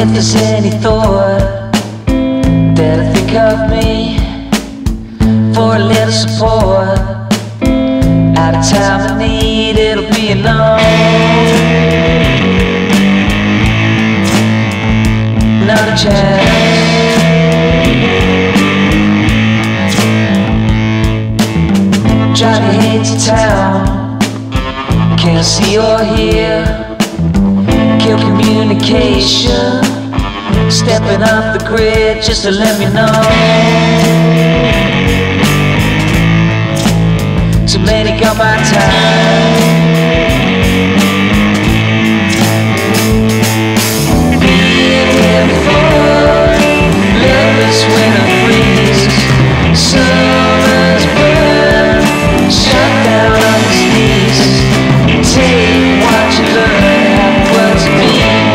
If there's any thought that'll think of me for a little support, at a time of need, it'll be enough. Not a chance. Driving here to town, can't see or hear, kill communication, stepping off the grid just to let me know. Too many got my time. Being here before, lovers winter freezes, summer's burn, shut down on the sneezes. Take what you learn, have what to be.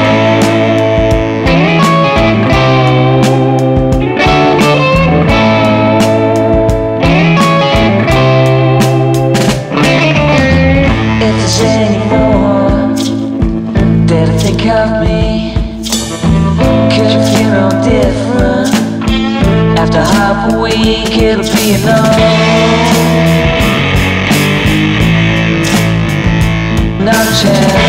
Think of me, could you feel no different? After half a week, it'll be enough. Not a chance.